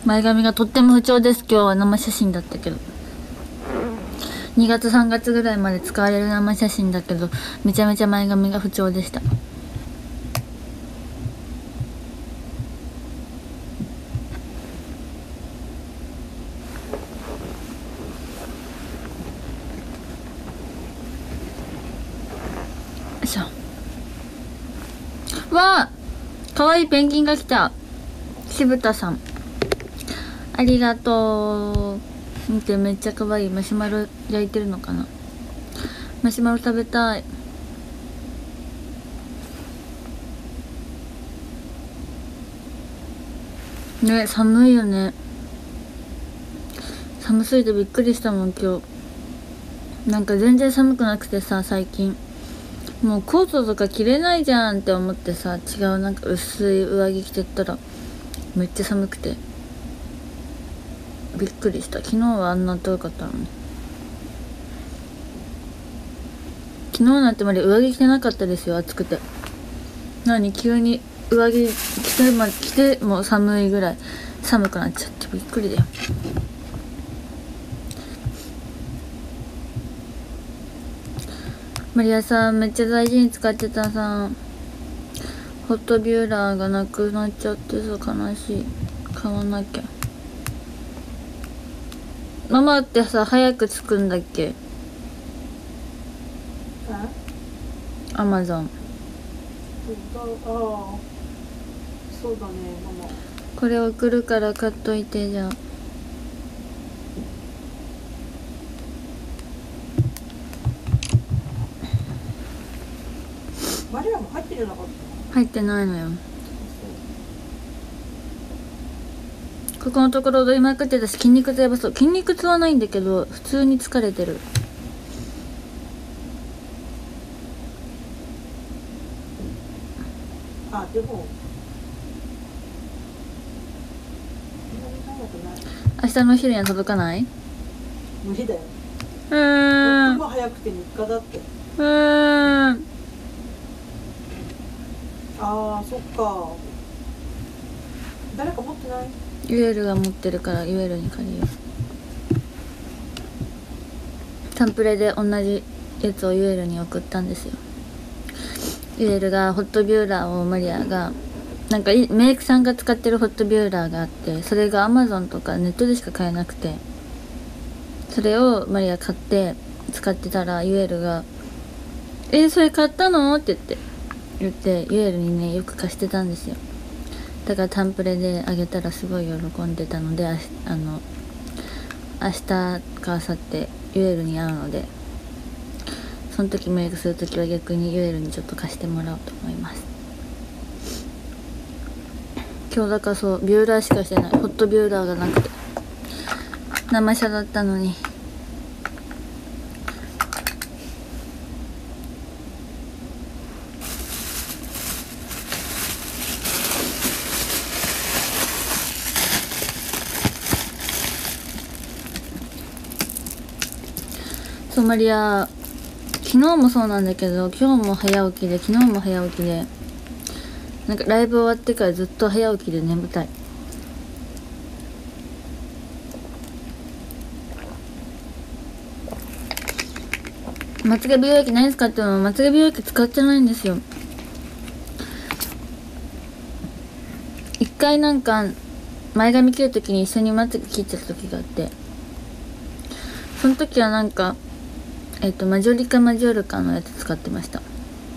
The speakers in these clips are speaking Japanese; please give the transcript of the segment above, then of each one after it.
前髪がとっても不調です。今日は生写真だったけど、2月3月ぐらいまで使われる生写真だけど、めちゃめちゃ前髪が不調でした。わあ、かわいいペンギンが来た。渋田さんありがとう。見て、めっちゃかわいい。マシュマロ焼いてるのかな。マシュマロ食べたいね。寒いよね。寒すぎてびっくりしたもん今日。なんか全然寒くなくてさ、最近もうコートとか着れないじゃんって思ってさ、違う、なんか薄い上着着てったらめっちゃ寒くてびっくりした。昨日はあんな暖かかったのに、昨日なんてまで上着着てなかったですよ、暑くて。何急に上着着てもう寒いぐらい寒くなっちゃってびっくりだよ。マリアさんめっちゃ大事に使ってたさ、ホットビューラーがなくなっちゃってさ、悲しい。買わなきゃ。ママってさ早く着くんだっけ、アマゾン。 そうだね、ママ。 これ送るから買っといて。じゃあマリアも入ってるなかった？ 入ってないのよ。ここのところ踊りまくってたし、筋肉痛やばそう。筋肉痛はないんだけど普通に疲れてる。 あ、でも明日のお昼には届かない？ 無理だよ。 最も早くて3日だって。ああ、そっか。誰か持ってない？ ユエルが持ってるからユエルに借りよう。タンプレで同じやつをユエルに送ったんですよ。ユエルがホットビューラーをマリアがなんかメイクさんが使ってるホットビューラーがあって、それがアマゾンとかネットでしか買えなくて、それをマリア買って使ってたらユエルがそれ買ったのって言ってユエルにねよく貸してたんですよ。だからタンプレであげたらすごい喜んでたので、明日か明後日ユエルに会うので、その時メイクする時は逆にユエルにちょっと貸してもらおうと思います。今日だからそうビューラーしかしてない。ホットビューラーがなくて生車だったのに。そうマリア、昨日もそうなんだけど今日も早起きで、昨日も早起きで、なんかライブ終わってからずっと早起きで眠たい。まつげ美容液何使ってるの？まつげ美容液使ってないんですよ。一回なんか前髪切るときに一緒にまつげ切っちゃった時があって、その時はなんかマジョリカマジョルカのやつ使ってました。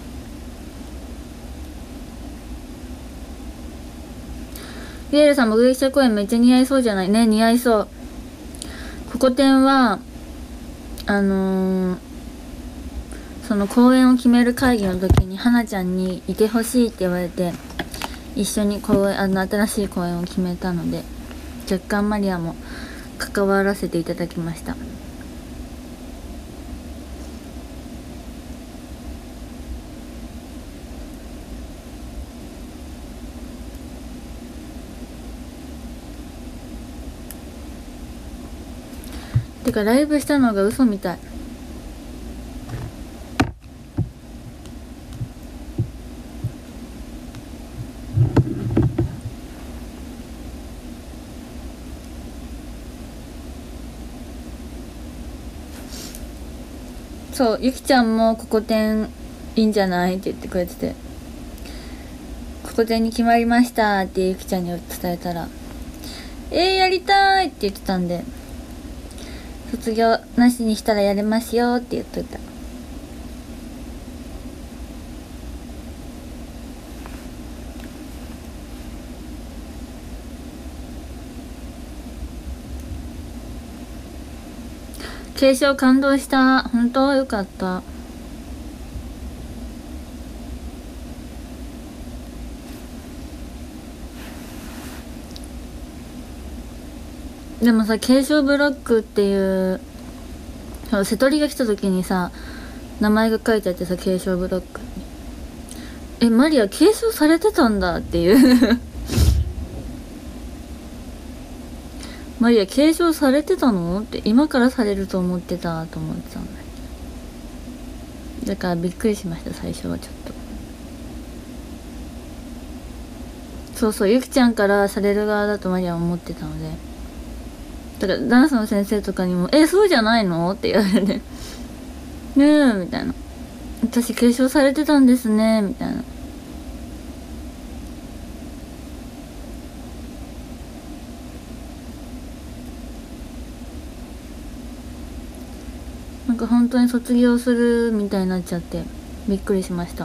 ビエルさん、目撃者公演めっちゃ似合いそうじゃないね。似合いそう。ここ展はその公演を決める会議の時に花ちゃんにいてほしいって言われて、一緒に新しい公演を決めたので、若干マリアも関わらせていただきました。てかライブしたのが嘘みたい。 そうゆきちゃんもここ展いいんじゃないって言ってくれてて、ここ展に決まりましたってゆきちゃんに伝えたら、やりたいって言ってたんで、卒業なしにしたらやれますよって言っといた。継承感動した。本当よかった。でもさ、継承ブロックっていう瀬戸りが来た時にさ、名前が書いてあってさ、継承ブロックに、マリア継承されてたんだっていうマリア継承されてたのって、今からされると思ってたと思ってたんだけど、だからびっくりしました、最初はちょっと。そうそう、ゆきちゃんからされる側だとマリアは思ってたので、だからダンスの先生とかにもそうじゃないのって言われてねえみたいな、私継承されてたんですねみたいな。なんか本当に卒業するみたいになっちゃってびっくりしました。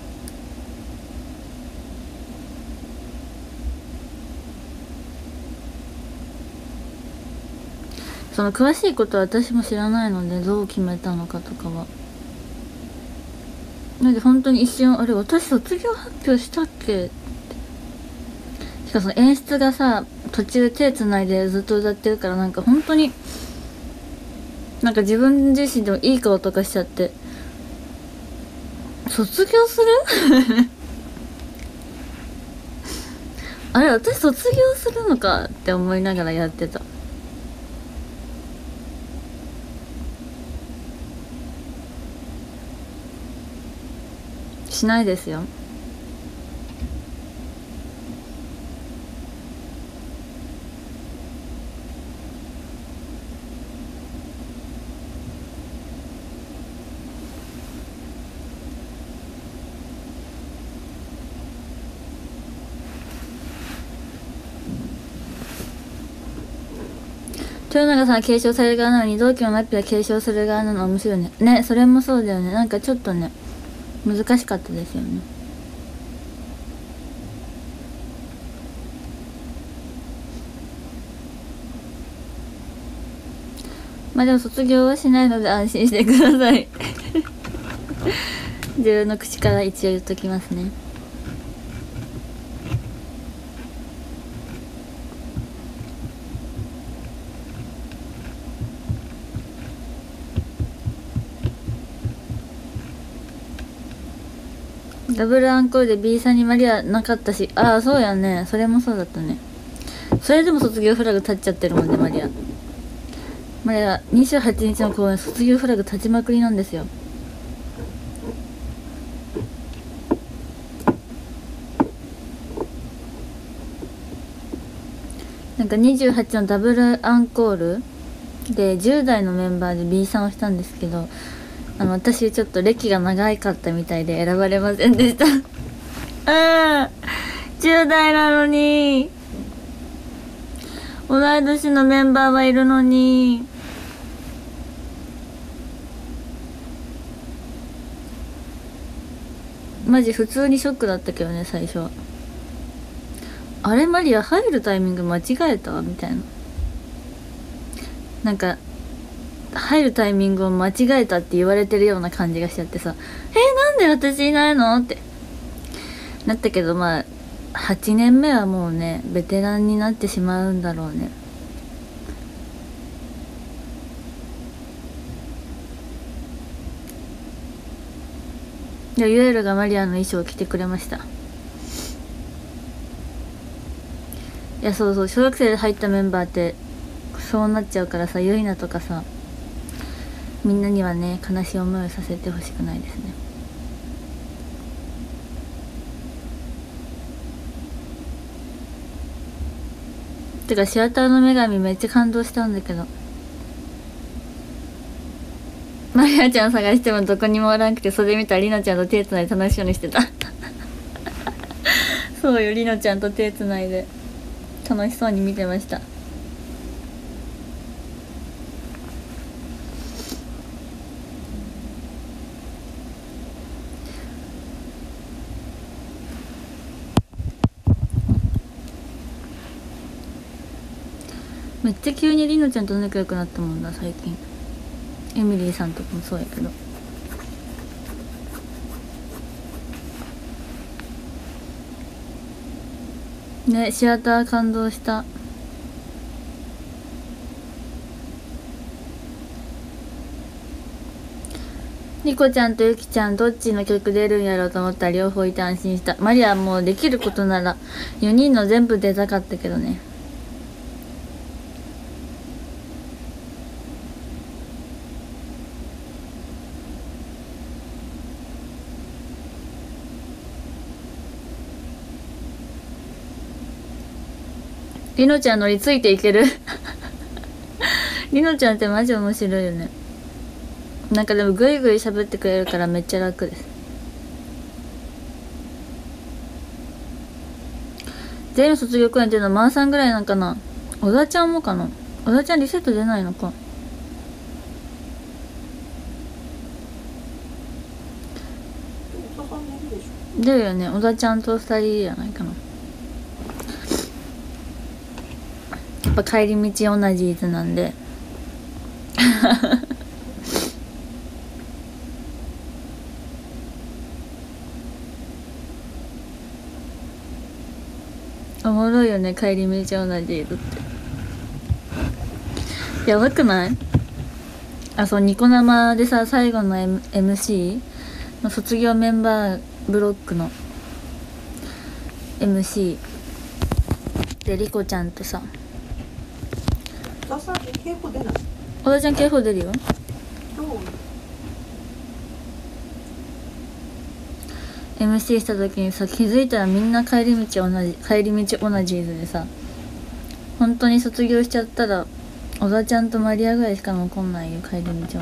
その詳しいことは私も知らないので、どう決めたのかとかは。なんで本当に一瞬、あれ私卒業発表したっけって。しかもその演出がさ、途中手つないでずっと歌ってるから、なんか本当になんか自分自身でもいい顔とかしちゃって、卒業するあれ私卒業するのかって思いながらやってた。しないですよ。豊永さんは継承される側なのに、同期のマッピは継承する側なの面白いね。ね、それもそうだよね。なんかちょっとね、難しかったですよね。まあでも卒業はしないので安心してください自分の口から一応言っときますね。ダブルアンコールで B さんにマリアなかったし、ああそうやね、それもそうだったね。それでも卒業フラグ立っちゃってるもんね。マリア28日の公演卒業フラグ立ちまくりなんですよ。なんか28のダブルアンコールで10代のメンバーで B さんをしたんですけど、私ちょっと歴が長かったみたいで選ばれませんでした10代なのに、同い年のメンバーはいるのに。マジ普通にショックだったけどね、最初は。あれマリア入るタイミング間違えたみたいな、なんか入るタイミングを間違えたって言われてるような感じがしちゃってさ、なんで私いないのってなったけど、まあ8年目はもうねベテランになってしまうんだろうね。いや、ユエルがマリアの衣装を着てくれました。いや、そうそう、小学生で入ったメンバーってそうなっちゃうからさ、ユイナとかさ、みんなにはね悲しい思いをさせてほしくないですね。てかシアターの女神めっちゃ感動したんだけど、 マリアちゃん探してもどこにもおらんくて、それ見たらりのちゃんと手つないで楽しそうにしてたそうよ、りのちゃんと手つないで楽しそうに見てました。めっちゃ急にりのちゃんと仲良くなったもんな最近。エミリーさんとかもそうやけど。ね、シアター感動した。リコちゃんとユキちゃんどっちの曲出るんやろうと思ったら両方いて安心した。マリアもうできることなら4人の全部出たかったけどね。りのちゃん乗りついていけるりのちゃんってマジ面白いよね。なんかでもグイグイ喋ってくれるからめっちゃ楽です。全員卒業公演っていうのはマンさんぐらいなんかな。小田ちゃんもかな。小田ちゃんリセット出ないのか。出るよね。小田ちゃんと2人じゃないかな。やっぱ帰り道同じ図なんでおもろいよね、帰り道同じ図って。やばくない？あ、そう、ニコ生でさ、最後の、MC の卒業メンバーブロックの MC でリコちゃんとさ、 小田さん警報出ない？ 小田ちゃん警報出るよ。 どう？ MC した時にさ、気づいたらみんな帰り道同じ図でさ、本当に卒業しちゃったら小田ちゃんとマリアぐらいしか残んないよ、帰り道同じ図。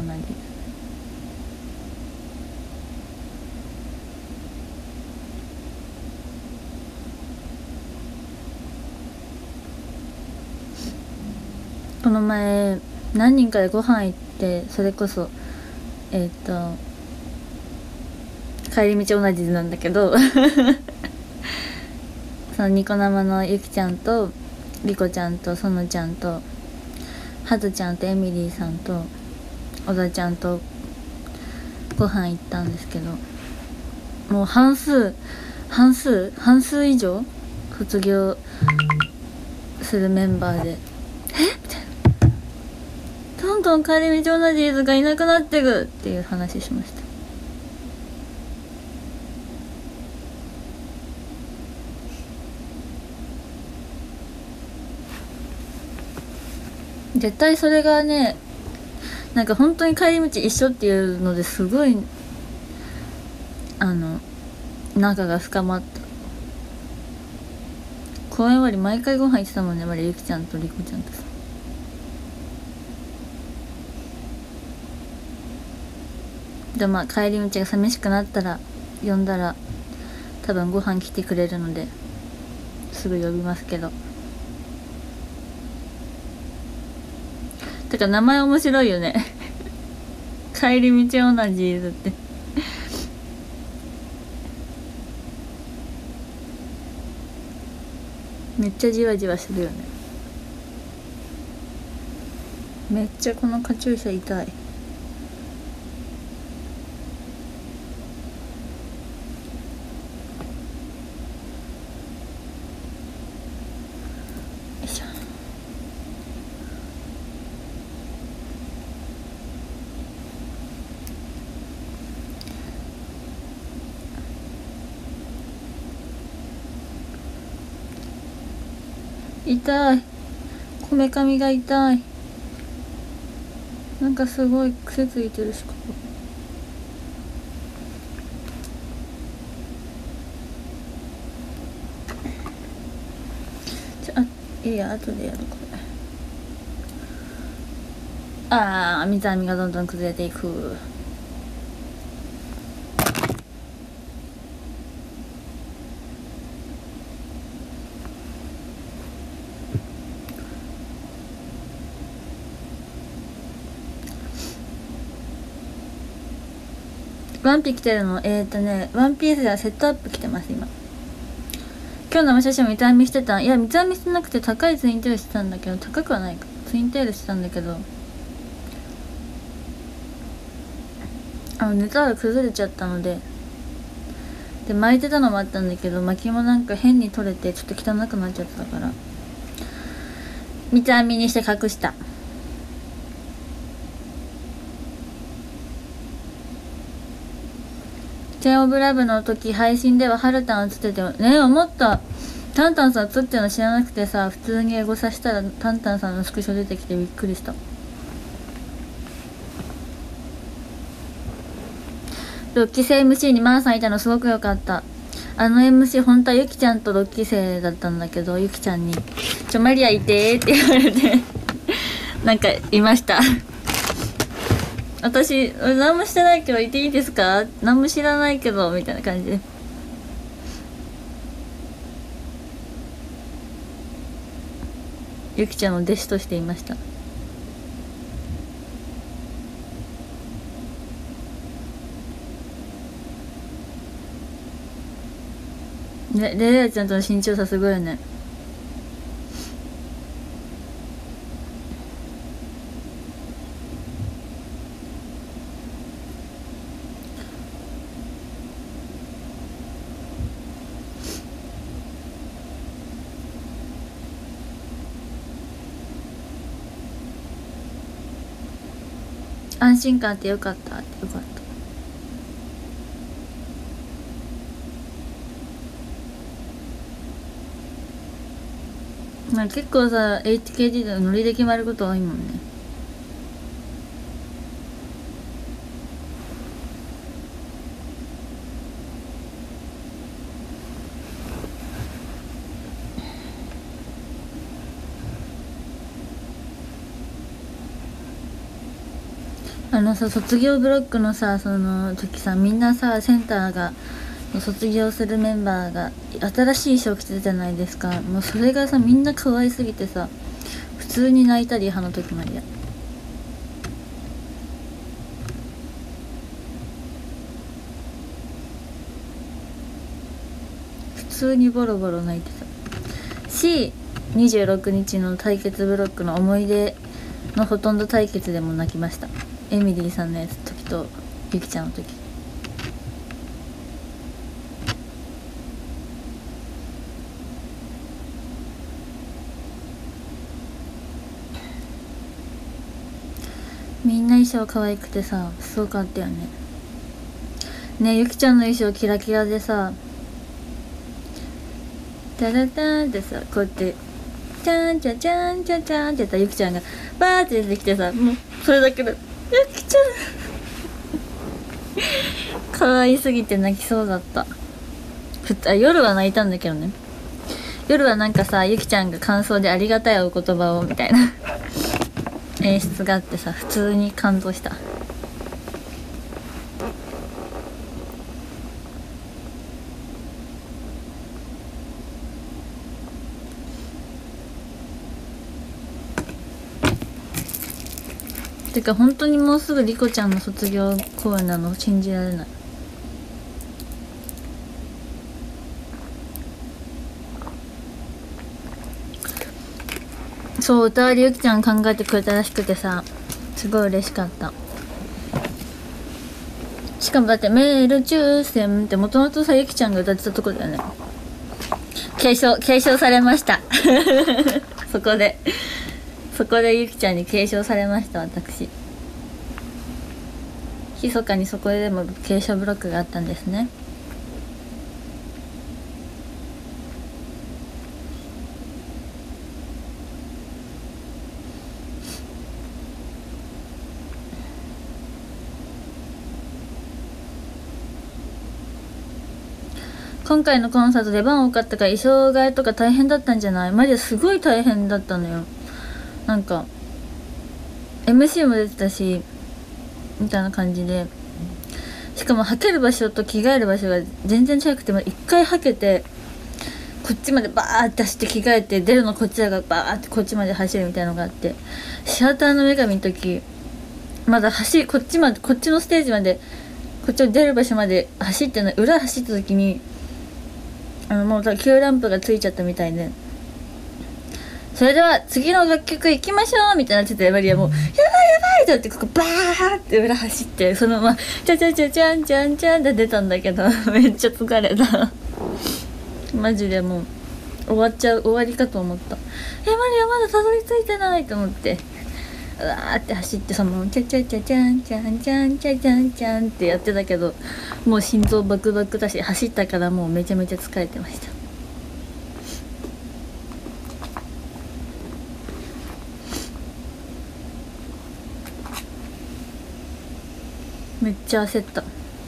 この前何人かでご飯行って、それこそ帰り道同じなんだけどそのニコ生のゆきちゃんとリコちゃんとそのちゃんとハトちゃんとエミリーさんと小田ちゃんとご飯行ったんですけど、もう半数以上卒業するメンバーで、みたいな、どんどん帰り道同じ図がいなくなってくっていう話しました。絶対それがね、なんか本当に帰り道一緒っていうのですごい仲が深まった。公園終わり毎回ご飯行ってたもんね、まだゆきちゃんとりこちゃんとさ。でまあ帰り道が寂しくなったら呼んだら多分ご飯来てくれるのですぐ呼びますけど。てか名前面白いよね帰り道同じだってめっちゃじわじわするよね。めっちゃこのカチューシャ痛い。痛い、こめかみが痛い。なんかすごい癖ついてるし、ここ。いいや、後でやるこれ。 ああ、水網がどんどん崩れていく。ワンピ来てるの？ワンピースではセットアップ来てます、今。今日の生写真を三つ編みしてた。いや、三つ編みしてなくて高いツインテールしてたんだけど、高くはないか。ツインテールしてたんだけど、ネタが崩れちゃったので、巻いてたのもあったんだけど、巻きもなんか変に取れてちょっと汚くなっちゃってたから、三つ編みにして隠した。チェンオブラブの時配信ではハルタン映っててね、思った。タンタンさん映ってるの知らなくてさ、普通にエゴさしたらタンタンさんのスクショ出てきてびっくりした。6期生 MC にマーさんいたのすごく良かった。あの MC 本当はゆきちゃんと6期生だったんだけど、ゆきちゃんにマリアいてーって言われてなんかいました私何もしてないけどいていいですか、何も知らないけどみたいな感じで、ゆきちゃんの弟子としていました。レレアちゃんとの身長差すごいよね。安心感あってよかったってよかった。なんか結構さ HKT でノリで決まること多いもんね。卒業ブロックのさ、その時さ、みんなさ、センターが卒業するメンバーが新しい衣装着てたじゃないですか。もうそれがさ、みんな可愛すぎてさ、普通に泣いたり、歯の時までや普通にボロボロ泣いてたし、26日の対決ブロックの思い出のほとんど対決でも泣きました。エミリーさんのやつ時とゆきちゃんの時。みんな衣装可愛くてさ、すごかったよね。ね、ゆきちゃんの衣装キラキラでさ、タラタンってさ、こうやってチャンチャチャンチャチャンってやったらゆきちゃんがバーって出てきてさ、もうそれだけでゆきちゃん可愛すぎて泣きそうだった。夜は泣いたんだけどね。夜はなんかさ、ゆきちゃんが感想でありがたいお言葉をみたいな演出があってさ、普通に感動した。てか本当にもうすぐリコちゃんの卒業公演なの信じられない。そう、歌わりゆきちゃん考えてくれたらしくてさ、すごい嬉しかった。しかもだってメール抽選ってもともとさ、ゆきちゃんが歌ってたとこだよね。継承されましたそこでゆきちゃんに継承されました。私密かにそこでも継承ブロックがあったんですね。今回のコンサート出番多かったから衣装替えとか大変だったんじゃない？マジですごい大変だったのよ。なんか MC も出てたしみたいな感じで、しかもはける場所と着替える場所が全然違くて、一回はけてこっちまでバーって走って着替えて、出るのこっちだからバーってこっちまで走るみたいなのがあって、シアターの女神の時まだこっちのステージまで、こっちを出る場所まで走ってない裏走った時にもう急ランプがついちゃったみたいで、それでは次の楽曲行きましょうみたいなちょっとやばい、もうやばいやばいってなって、ここバーって裏走って、そのままチャチャチャチャンチャンチャンって出たんだけどめっちゃ疲れたマジでもう終わりかと思った。マリアまだたどり着いてないと思って、うわーって走って、そのままチャチャチャチャンチャンチャンチャチャンチャンってやってたけど、もう心臓バクバクだし、走ったからもうめちゃめちゃ疲れてました。めっちゃ焦った。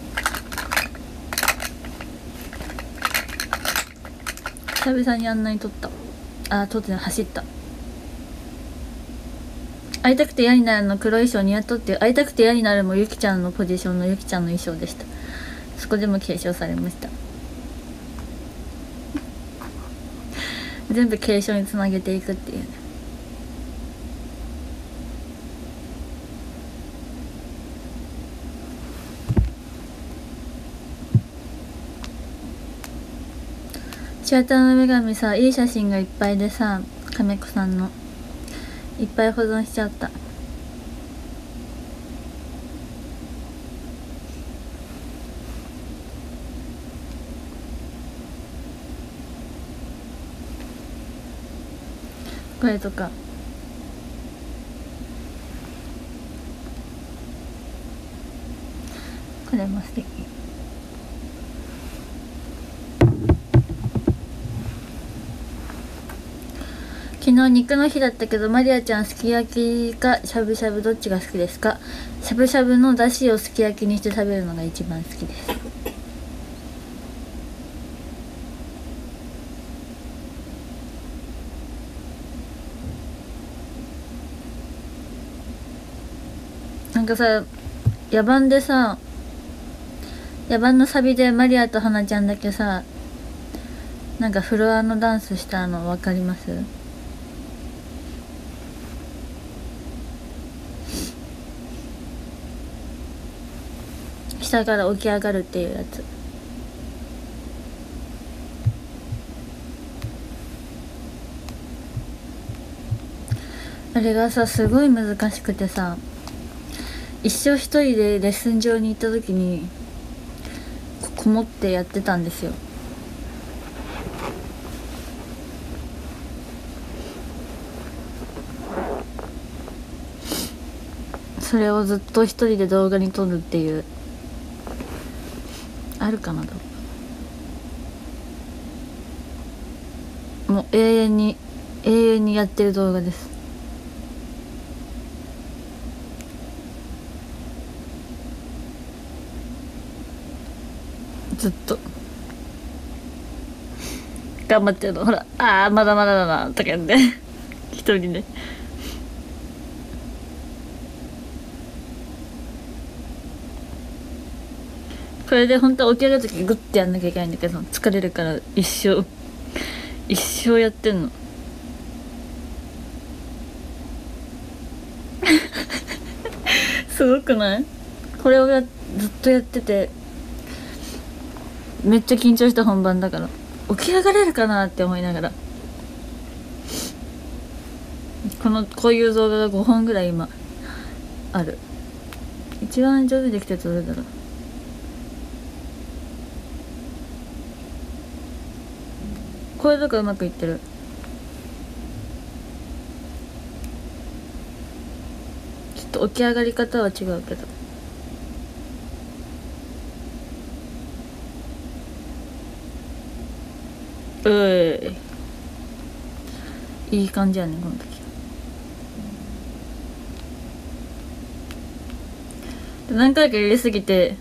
久々にあんなに撮った。撮ってない、走った。会いたくて嫌になるの黒衣装似合っとって、会いたくて嫌になるもゆきちゃんのポジションのゆきちゃんの衣装でした。そこでも継承されました全部継承につなげていくっていうね。シアターの女神さ、いい写真がいっぱいでさ、亀子さんのいっぱい保存しちゃった。これとかこれも素敵。昨日肉の日だったけど、マリアちゃんすき焼きかしゃぶしゃぶどっちが好きですか？しゃぶしゃぶのだしをすき焼きにして食べるのが一番好きです。なんかさ、野蛮のサビでマリアと花ちゃんだけさ、なんかフロアのダンスしたの分かります？下から起き上がるっていうやつ。あれがさすごい難しくてさ、一生一人でレッスン場に行った時にこもってやってたんですよ。それをずっと一人で動画に撮るっていう、あるかな。もう永遠にやってる動画です。ずっと頑張ってるの。ほら、まだまだだなとか言って一人で。これで本当は起きる時グッてやんなきゃいけないんだけど、疲れるから一生やってんのすごくない？これをずっとやってて、めっちゃ緊張した本番だから、起き上がれるかなって思いながら、こういう動画が5本ぐらい今ある。一番上手にできたやつどれだろう。これとかうまくいってる。ちょっと起き上がり方は違うけど、いい感じやねこの時。何回か入れすぎて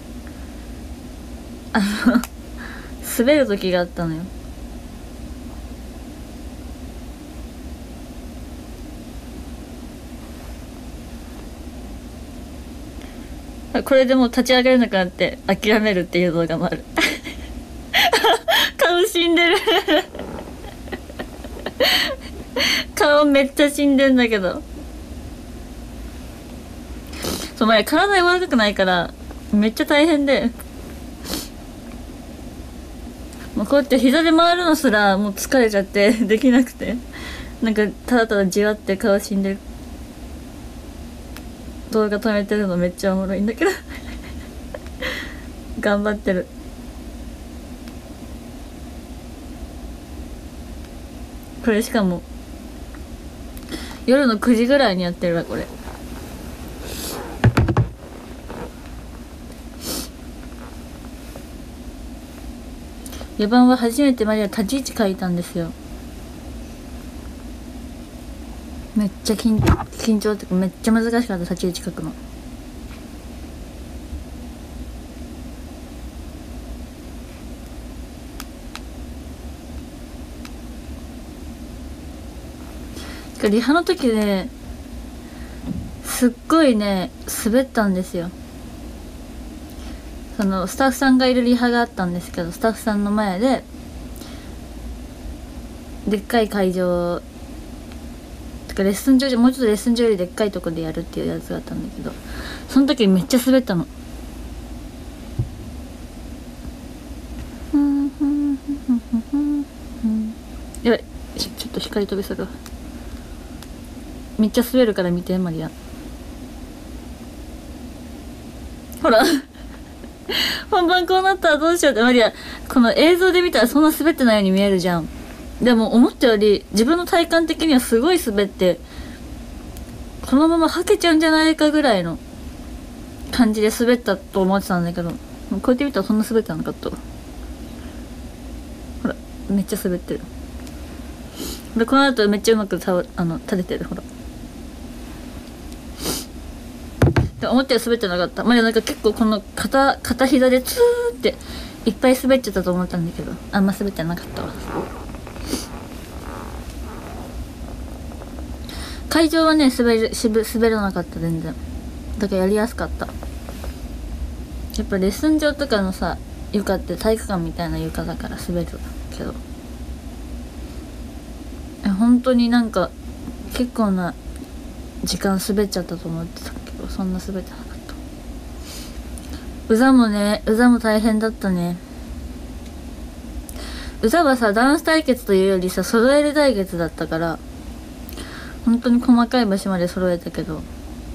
滑る時があったのよ。 これでもう立ち上がれなくなって諦めるっていう動画もある顔死んでる顔めっちゃ死んでんだけど、そう前体柔らかくないからめっちゃ大変で、もうこうやって膝で回るのすらもう疲れちゃってできなくて、なんかただただじわって顔死んでる動画止めてるのめっちゃおもろいんだけど頑張ってる。これしかも夜の9時ぐらいにやってるわこれ。4番は初めてマリア立ち位置書いたんですよ。めっちゃ緊張ってかめっちゃ難しかった、立ち位置書くの。リハの時ですっごいね滑ったんですよ。そのスタッフさんがいるリハがあったんですけど、スタッフさんの前ででっかい会場てかレッスン場、もうちょっとレッスン場よりでっかいとこでやるっていうやつがあったんだけど、その時めっちゃ滑ったの。やばい、ちょっと光飛びするわ。めっちゃ滑るから見てマリア、ほら本番こうなったらどうしようって。マリアこの映像で見たらそんな滑ってないように見えるじゃん。でも思ったより自分の体感的にはすごい滑って、このままはけちゃうんじゃないかぐらいの感じで滑ったと思ってたんだけど、こうやって見たらそんな滑ってなかった。ほらめっちゃ滑ってる。でこの後めっちゃうまく立ててる。ほらで思ったより滑ってなかった。なんか結構この片膝でツーっていっぱい滑っちゃったと思ったんだけど、あんま滑ってなかったわ。会場はね滑らなかった、全然。だからやりやすかった。やっぱレッスン場とかのさ床って体育館みたいな床だから滑るけど、本当になんか結構な時間滑っちゃったと思ってたけど、そんな滑ってなかった。うざも大変だったね。うざはさダンス対決というよりさ揃える対決だったから、本当に細かい場所まで揃えたけど、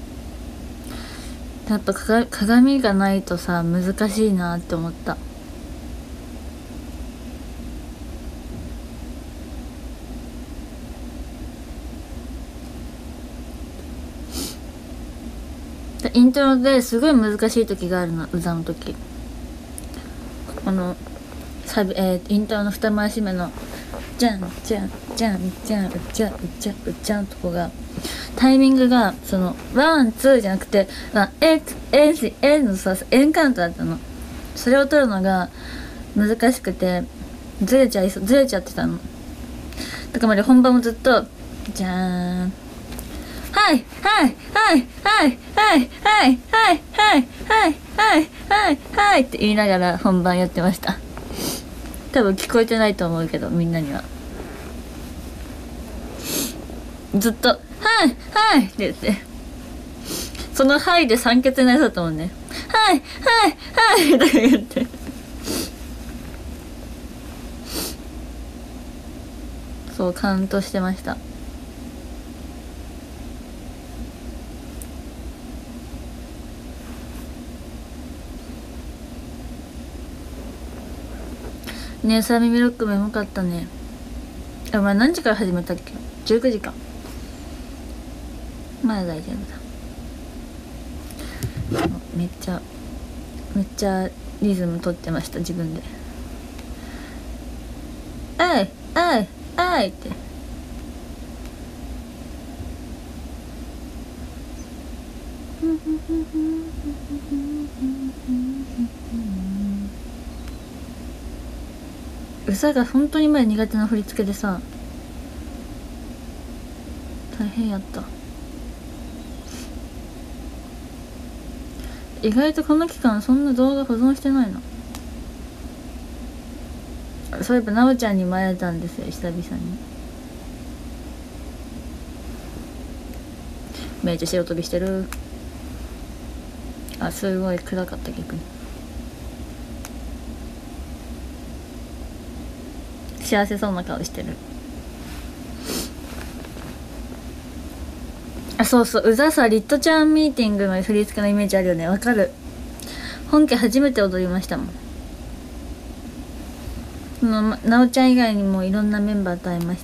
やっぱ鏡がないとさ難しいなって思った。イントロですごい難しい時があるの、うざの時。イントロの2回し目のじゃんじゃんじゃんじゃんうちゃうちゃうちゃんとこがタイミングがそのワンツーじゃなくてエのさエンカウントだったの。それを取るのが難しくてずれちゃってたの。だから本番もずっとじゃーんはいはいはいはいはいはいはいはいはいはいはいって言いながら本番やってました。多分聞こえてないと思うけどみんなには。ずっとはいはいって言って、そのはいで酸欠になりそうだったもんね。はいはいはいとか言ってそうカウントしてました。ねえ、サーミミロックもうまかったね。お前何時から始めたっけ？19時か。まだ大丈夫だ。めっちゃリズム取ってました自分で。あいあいあいって歌が本当に前苦手な振り付けでさ大変やった。 意外とこの期間そんな動画保存してないの。そういえばなおちゃんにも会えたんですよ、久々に。めっちゃ白飛びしてる。あ、すごい暗かった。逆に幸せそうな顔してる。あ、そうそう、うざさリットちゃんミーティングの振り付けのイメージあるよね。わかる。本家初めて踊りましたもん。なおちゃん以外にもいろんなメンバーと会いました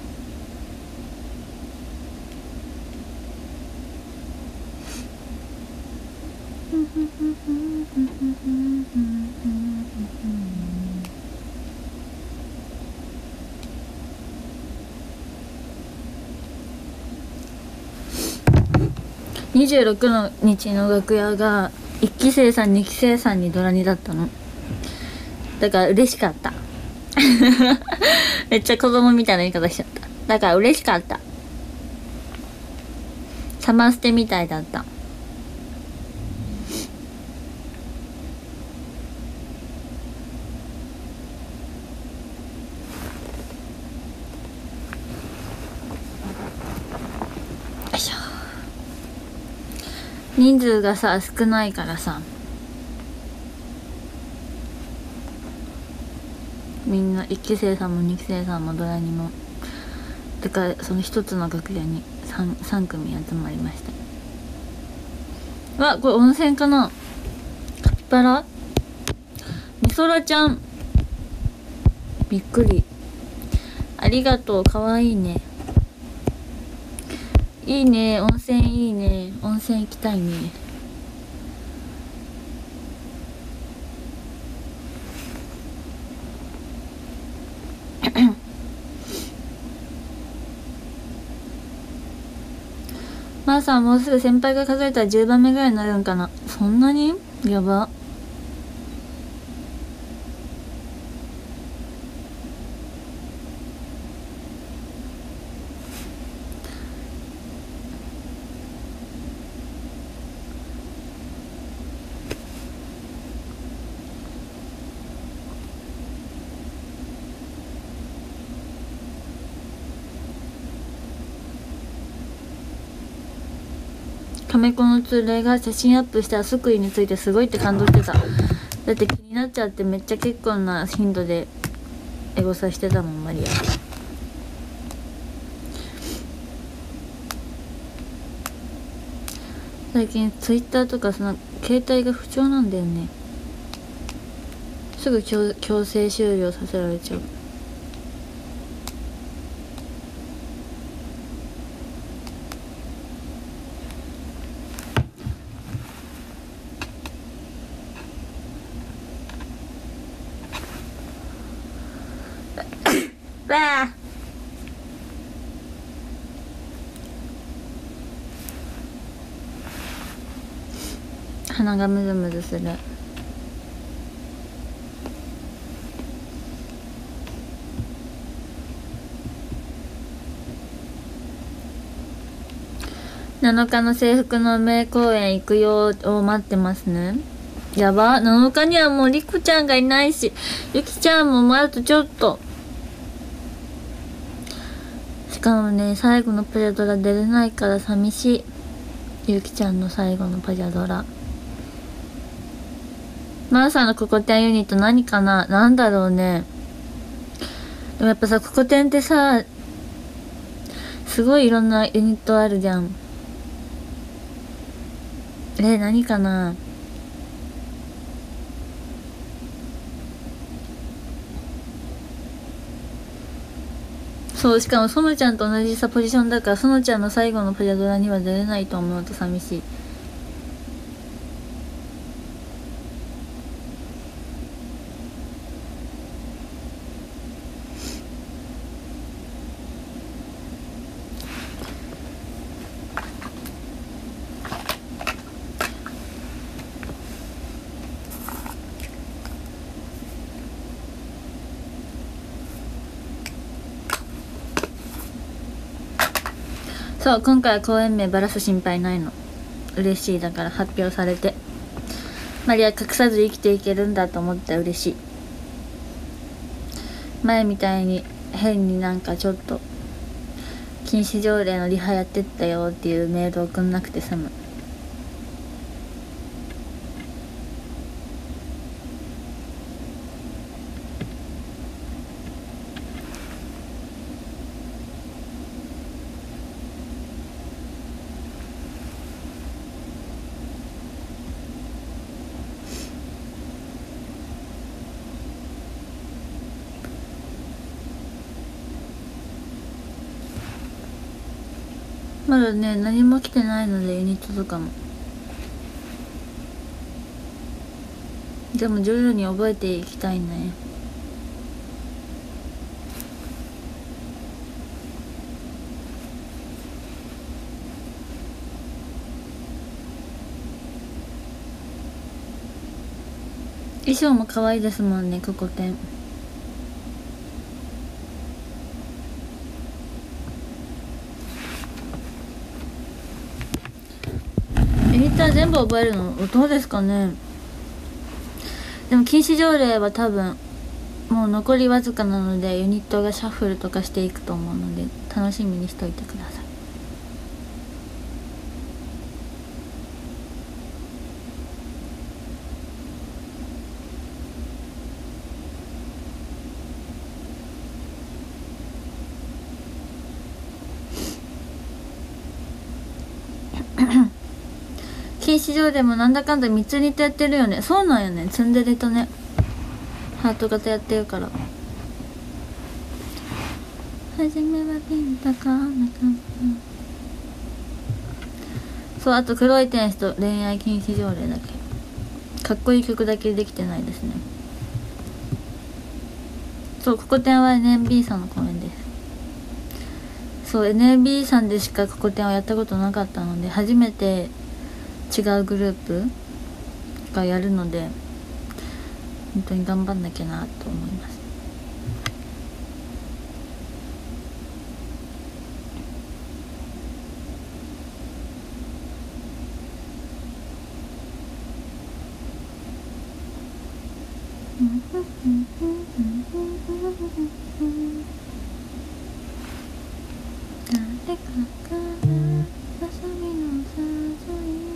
。26日の楽屋が1期生さん2期生さんにドラ2だったの。だから嬉しかっためっちゃ子供みたいな言い方しちゃった。だから嬉しかった。サマステみたいだった。人数がさ少ないからさ、みんな1期生さんも2期生さんもドラにもだから、その一つの楽屋に 3組集まりました。わ、これ温泉かな。カピバラみそらちゃん、びっくり。ありがとう、かわいいね。いいね、温泉いいね。温泉行きたいね。まあさん、もうすぐ先輩が数えたら10番目ぐらいになるんかな。そんなにやば。カメコの通例が写真アップした即位についてすごいって感動してた。だって気になっちゃって、めっちゃ結構な頻度でエゴサしてたもん、マリア。最近ツイッターとかその携帯が不調なんだよね。すぐ強制終了させられちゃう。わあ、鼻がムズムズする。7日の制服の名公演行くよを待ってますね。やば、7日にはもうリコちゃんがいないし、ゆきちゃんももうあとちょっと。しかもね、最後のパジャドラ出れないから寂しい。ゆきちゃんの最後のパジャドラ。マーサのココテンユニット何かな。なんだろうね。でもやっぱさ、ココテンってさ、すごいいろんなユニットあるじゃん。何かな。そう、しかもソノちゃんと同じさポジションだから、ソノちゃんの最後のパジャドラには出れないと思うと寂しい。そう、今回は公演名バラす心配ないの。嬉しい。だから発表されてマリア隠さず生きていけるんだと思って嬉しい。前みたいに変になんかちょっと禁止条例のリハやってったよっていうメール送んなくて済む。まだね何も来てないのでユニットとかも。でも徐々に覚えていきたいね。衣装も可愛いですもんね、ココテン。ユニットは全部覚えるのどうですかね。でも禁止条例は多分もう残りわずかなのでユニットがシャッフルとかしていくと思うので楽しみにしといてください。禁止条例もなんだかんだ3つユニットやってるよね。そうなんよね、ツンデレとねハート型やってるから。初めはピンタかなかそう、あと黒い天使と恋愛禁止条例だけ。かっこいい曲だけできてないですね。そう、ココテンは NMB さんの公演です。そう、NMB さんでしかココテンはやったことなかったので初めて違うグループがやるので本当に頑張んなきゃなと思います。誰かから遊びの誘い。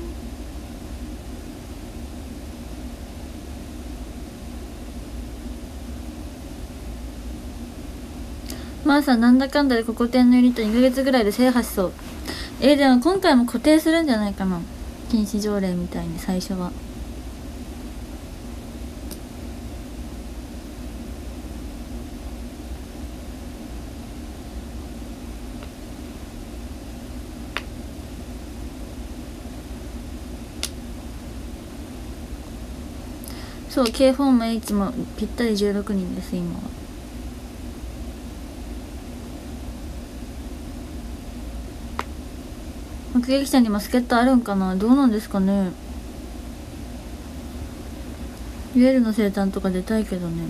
マーさんなんだかんだでココテンのユニット2ヶ月ぐらいで制覇しそう。でも今回も固定するんじゃないかな、禁止条例みたいに最初は。そう、K4 も H もぴったり16人です今は。目撃者にも助っ人あるんかな、どうなんですかね。ユエルの生誕とか出たいけどね。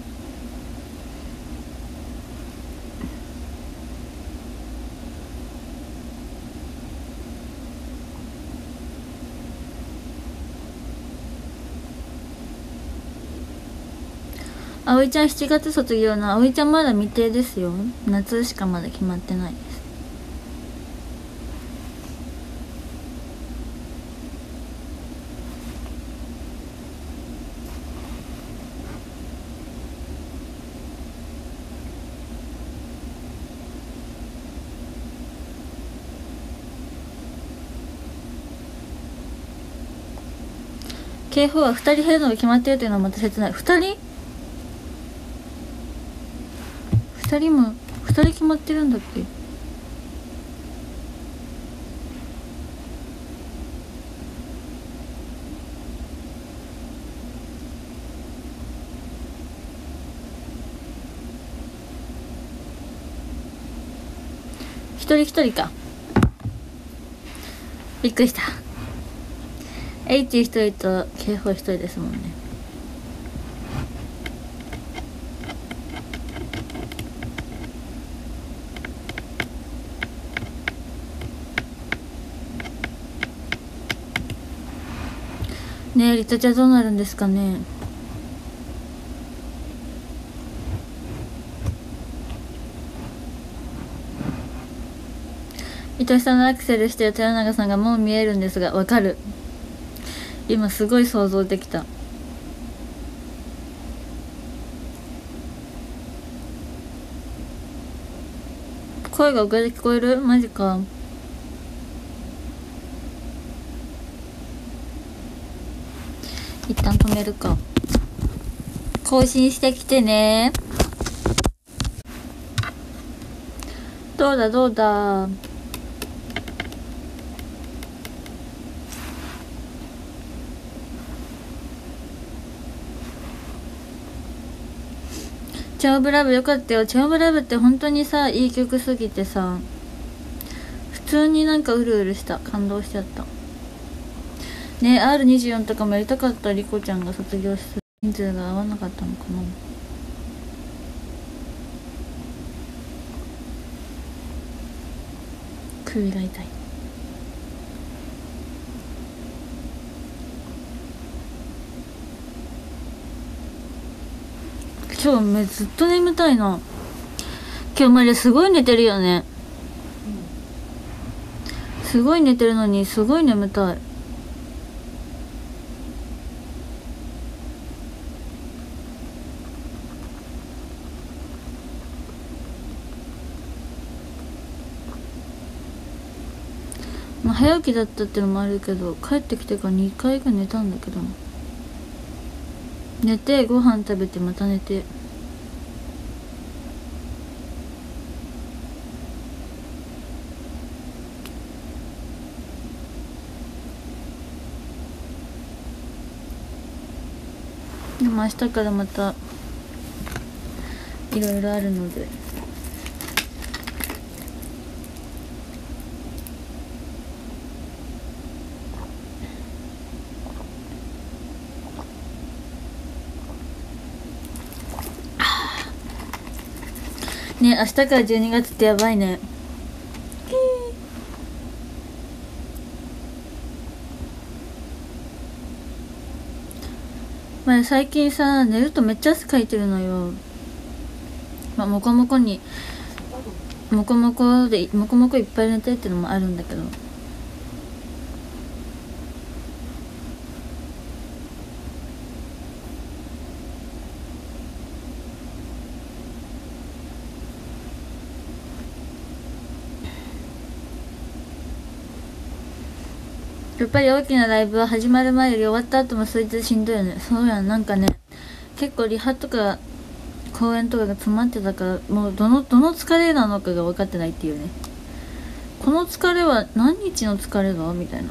葵ちゃん7月卒業の。葵ちゃんまだ未定ですよ。夏しかまだ決まってないです。K4 は2人減るのが決まっているというのはまた切ない。2人も2人決まってるんだっけ。一人一人か。びっくりした。H 一人と K4 一人ですもんね。 ねえ、リトちゃんどうなるんですかね。糸井さんのアクセルしてる豊永さんがもう見えるんですが、わかる。今すごい想像できた。声が遅れて聞こえる？マジか。一旦止めるか。更新してきてね。どうだどうだ。チャオブラブよかったよ。チャオブラブって本当にさ、いい曲すぎてさ、普通になんかうるうるした。感動しちゃった。ねえ、R24 とかもやりたかった。リコちゃんが卒業する人数が合わなかったのかな。首が痛い。今日ずっと眠たいな。今日まですごい寝てるよね。すごい寝てるのにすごい眠たい。まあ早起きだったってのもあるけど、帰ってきてから2回が寝たんだけど、寝てご飯食べてまた寝て。でも明日からまたいろいろあるので、ね、明日から12月ってやばいね。まあ、最近さ、寝るとめっちゃ汗かいてるのよ。まあ、もこもこいっぱい寝てるってのもあるんだけど、やっぱり大きなライブは始まる前より終わった後も数日しんどいよね。そうやん。なんかね、結構リハとか公演とかが詰まってたから、もうどの疲れなのかが分かってないっていうね。この疲れは何日の疲れだみたいな。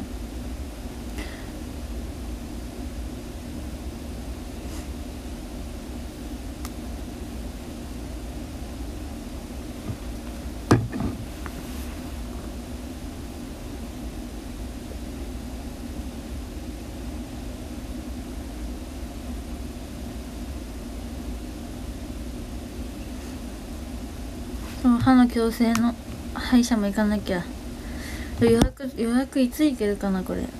その歯の矯正の歯医者も行かなきゃ。予約いつ行けるかなこれ。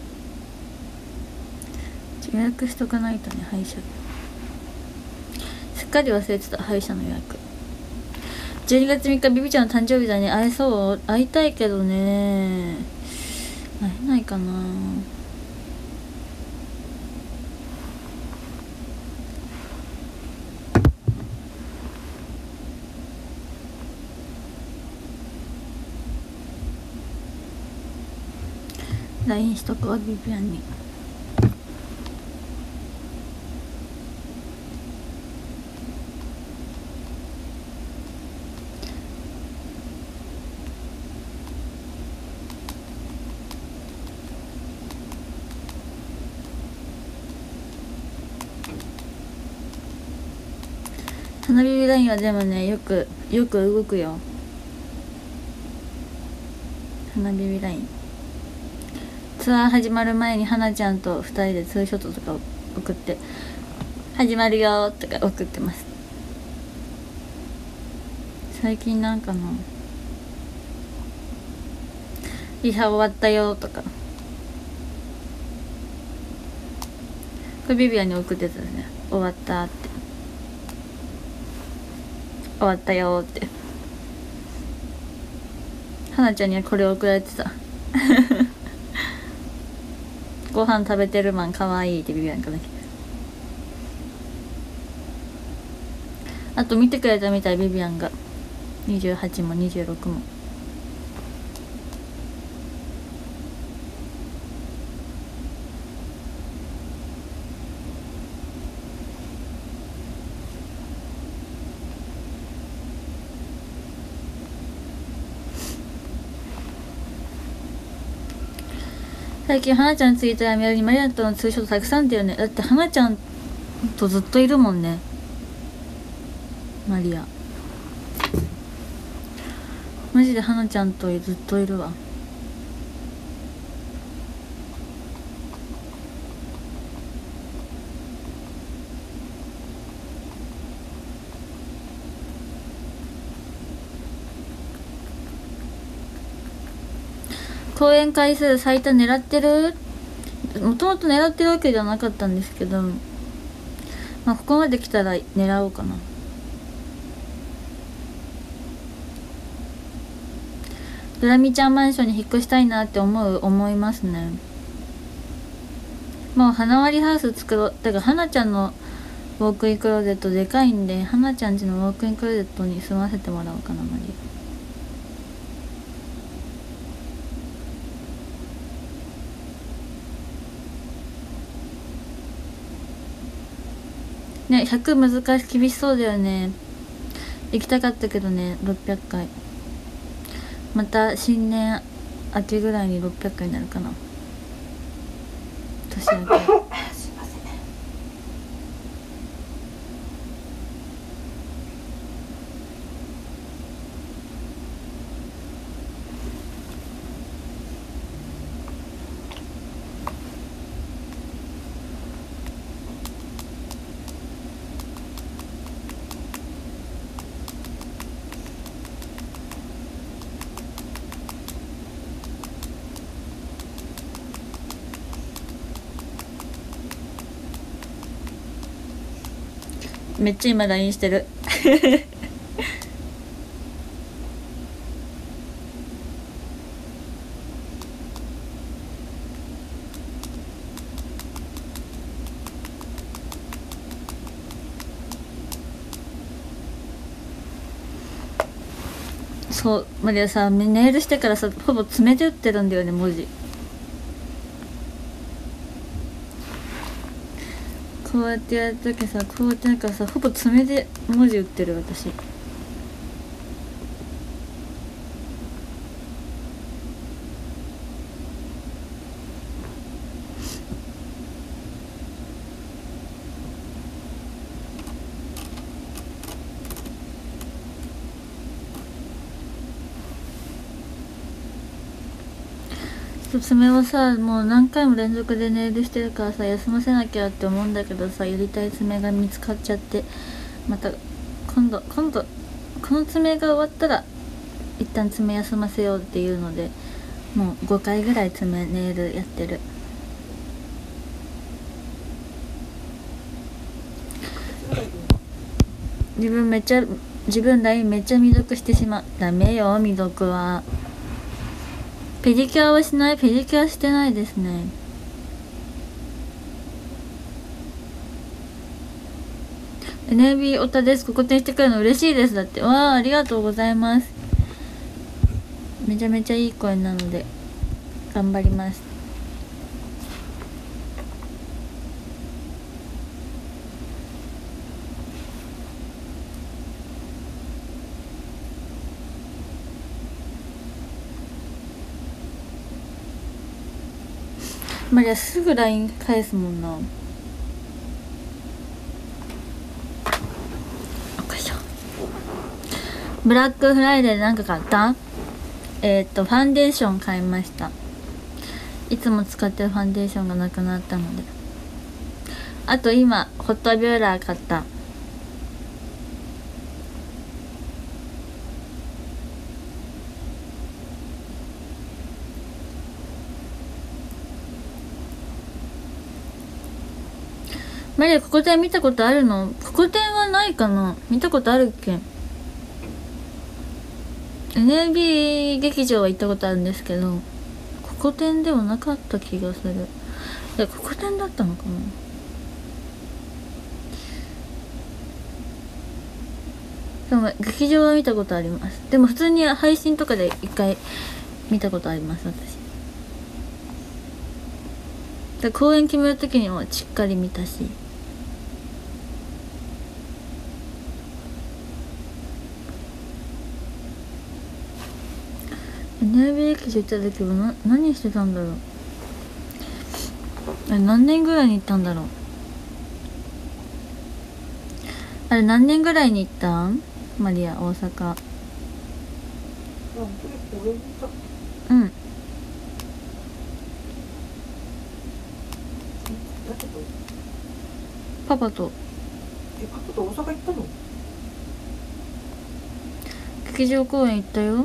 予約しとかないとね。歯医者すっかり忘れてた。歯医者の予約。12月3日ビビちゃんの誕生日だね。会えそう？会いたいけどね、会えないかな。LINE しとくわビビアンに。花ビビラインはでもね、よく動くよ。花ビビラインツアー始まる前に花ちゃんと2人でツーショットとか送って、始まるよとか送ってます。最近なんかな、リハ終わったよとか。 れビビアンに送ってたね。終わったって、終わったよって。花ちゃんにはこれ送られてたご飯食べてるマンかわいいってビビアンから来て、あと見てくれたみたい、ビビアンが28も26も。最近花ちゃんツイートやメールにマリアとのツーショットたくさんだよね。だって花ちゃんとずっといるもんね、マリア。マジで花ちゃんとずっといるわ。公演回数最多狙ってる？もともと狙ってるわけじゃなかったんですけど、まあここまで来たら狙おうかな。ドラミちゃんマンションに引っ越したいなって思いますね。もう花割りハウス作ろう。だから花ちゃんのウォークインクローゼットでかいんで、花ちゃん家のウォークインクローゼットに住ませてもらおうかな、マリア。ね、100難しい、厳しそうだよね。行きたかったけどね、600回。また新年明けぐらいに600回になるかな、年明け。 すいません。 めっちゃ今 LINE してるそう、マリアさ、ネイルしてからさ、ほぼ爪で打ってるんだよね、文字。こうやってやるときさ、こうやってなんかさ、ほぼ爪で文字打ってる私。爪をさ、もう何回も連続でネイルしてるからさ、休ませなきゃって思うんだけどさ、やりたい爪が見つかっちゃって、また今度この爪が終わったら一旦爪休ませようっていうので、もう5回ぐらい爪ネイルやってる。自分 LINE めっちゃ未読してしまう。ダメよ、未読は。ペディキュアはしない？ペディキュアしてないですね。NAB オタです。ここ転してくるの嬉しいです。だって。わあ、ありがとうございます。めちゃめちゃいい声なので頑張ります。マリアすぐ LINE 返すもんな。よいしょ。ブラックフライデーで何か買った？ファンデーション買いました。いつも使ってるファンデーションがなくなったので。あと今ホットビューラー買った。 マリア、ここで見たことあるの？ここではないかな。見たことあるっけ？ NB 劇場は行ったことあるんですけど、ここ店ではなかった気がする。いや、ここ店だったのかな。でも劇場は見たことあります。でも普通に配信とかで一回見たことあります、私。で公演決める時にもしっかり見たし。NB 劇場行った時は何してたんだろう。何年ぐらいに行ったんだろう。あれ何年ぐらいに行ったん？マリア、大阪。うん。パパと。 パパと大阪行ったの？ 劇場公演行ったよ。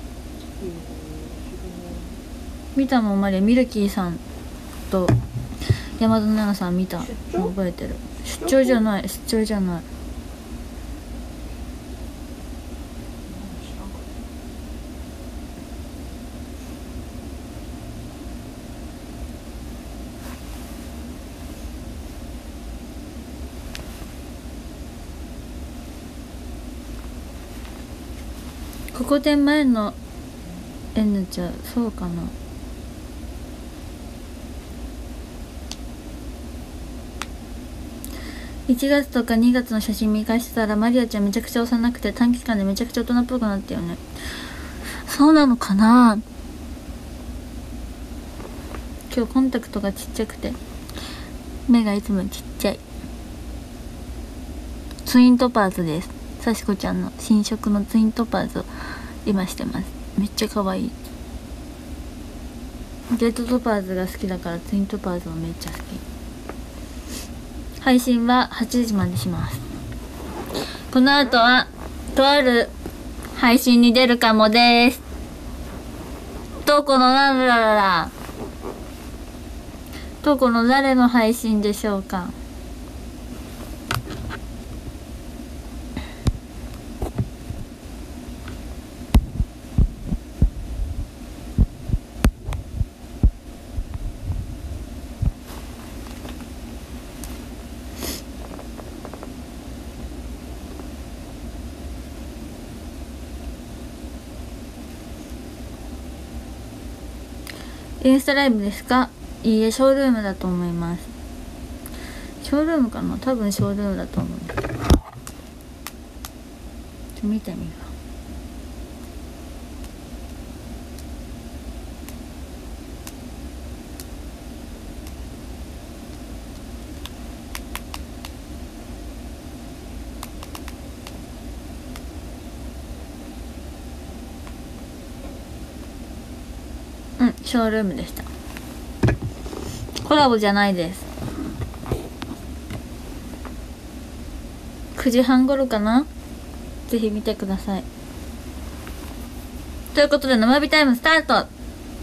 見たもん、マリア。ミルキーさんと山田奈々さん見た。覚えてる。出張じゃない、出張じゃない。ここで前の N ちゃん、そうかな。1月とか2月の写真見返したら、マリアちゃんめちゃくちゃ幼くて短期間でめちゃくちゃ大人っぽくなったよね。そうなのかな。今日コンタクトがちっちゃくて目がいつもちっちゃい。ツイントパーズです。さしこちゃんの新色のツイントパーズを今してます。めっちゃ可愛い。ゲートトパーズが好きだからツイントパーズもめっちゃ好き。配信は8時までします。この後はとある配信に出るかもです。どこのなんだらどこの誰の配信でしょうか。インスタライブですか？いいえ、ショールームだと思います。ショールームかな？多分ショールームだと思う。見てみよう。うん、ショールームでした。コラボじゃないです。9時半頃かな。ぜひ見てください。ということで生火タイムスタート。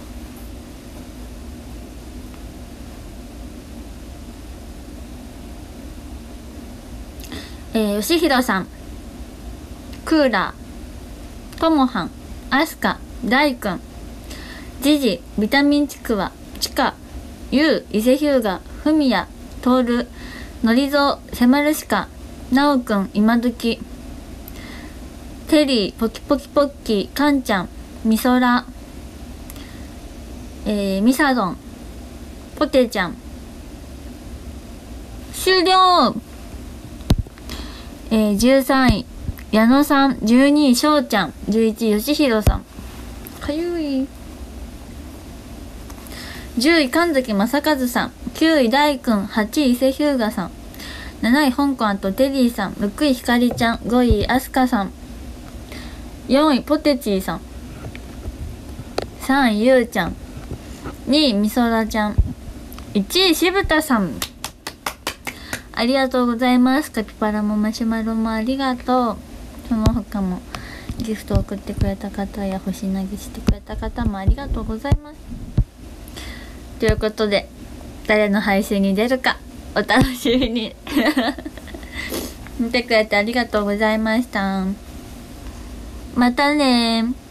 よしひろさん、クーラー、ともはん、あすか、大くん、ジジ、ビタミンちくわ、ちか、ゆう、伊勢ヒューガ、ふみや、とおる、のりぞう、せまるしか、なおくん、今どき、テリー、ポキポキポッキー、かんちゃん、みそら、みさどん、ポテちゃん。終了。13位、矢野さん、12位、しょうちゃん、11位、よしひろさん。かゆい。10位、神崎正和さん、9位、大くん、8位、伊勢ヒューガさん、7位、香港とテリーさん、6位、ひかりちゃん、5位、あすかさん、4位、ポテチーさん、3位、ゆうちゃん、2位、みそらちゃん、1位、しぶたさん。ありがとうございます。カピバラもマシュマロもありがとう。その他もギフトを送ってくれた方や星投げしてくれた方もありがとうございます。ということで、誰の配信に出るかお楽しみに見てくれてありがとうございました。またねー。